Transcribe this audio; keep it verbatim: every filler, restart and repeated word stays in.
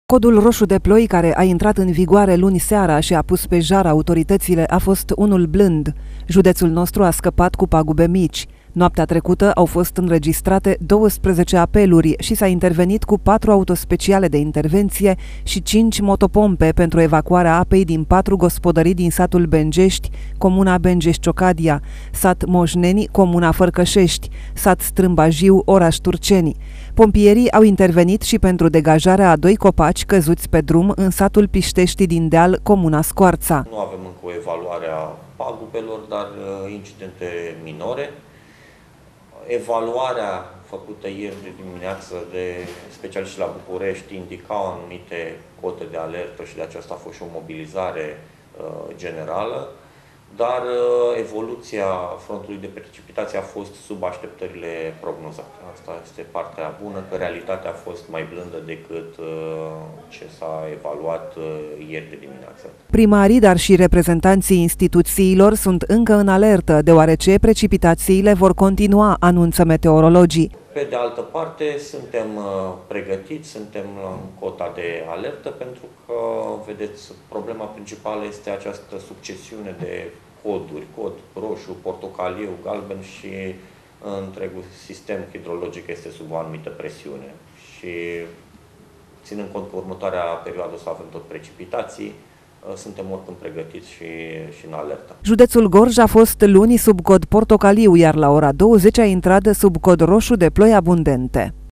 Codul roșu de ploi, care a intrat în vigoare luni seara și a pus pe jar autoritățile, a fost unul blând. Județul nostru a scăpat cu pagube mici. Noaptea trecută au fost înregistrate douăsprezece apeluri și s-a intervenit cu patru autospeciale de intervenție și cinci motopompe pentru evacuarea apei din patru gospodării din satul Bengești, comuna Bengești-Ciocadia, sat Moșneni, comuna Fărcășești, sat Strâmbajiu, oraș Turceni. Pompierii au intervenit și pentru degajarea a doi copaci căzuți pe drum în satul Piștești din Deal, comuna Scoarța. Nu avem încă o evaluare a pagubelor, dar incidente minore. Evaluarea făcută ieri de dimineață de specialiști la București indicau anumite cote de alertă și de aceasta a fost și o mobilizare uh, generală, dar uh, evoluția frontului de precipitație a fost sub așteptările prognozate. Asta este partea bună, că realitatea a fost mai blândă decât uh, ce s-a evaluat uh, ieri de dimineață. Primarii, dar și reprezentanții instituțiilor sunt încă în alertă, deoarece precipitațiile vor continua, anunță meteorologii. Pe de altă parte, suntem pregătiți, suntem în cota de alertă, pentru că, vedeți, problema principală este această succesiune de coduri, cod roșu, portocaliu, galben și întregul sistem hidrologic este sub o anumită presiune. Și ținând cont că următoarea perioadă o să avem tot precipitații, suntem oricând pregătiți și, și în alertă. Județul Gorj a fost luni sub cod portocaliu, iar la ora douăzeci a intrat sub cod roșu de ploi abundente.